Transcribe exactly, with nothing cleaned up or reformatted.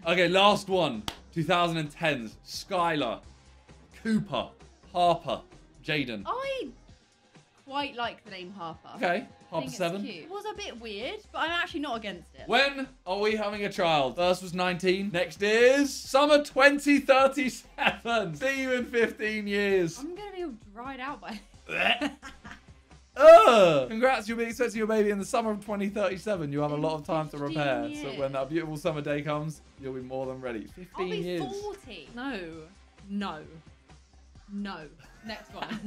Okay, last one. twenty tens. Skylar, Cooper, Harper, Jaden. I quite like the name Harper. Okay, I Harper think it's seven. cute. It was a bit weird, but I'm actually not against it. When are we having a child? First was nineteen. Next is summer twenty thirty-seven. See you in fifteen years. I'm going to be all dried out by Ugh. Congrats, you'll be expecting your baby in the summer of twenty thirty-seven. You have a lot of time to prepare. years. So when that beautiful summer day comes, you'll be more than ready. fifteen I'll be years. forty. No. No. No. Next one.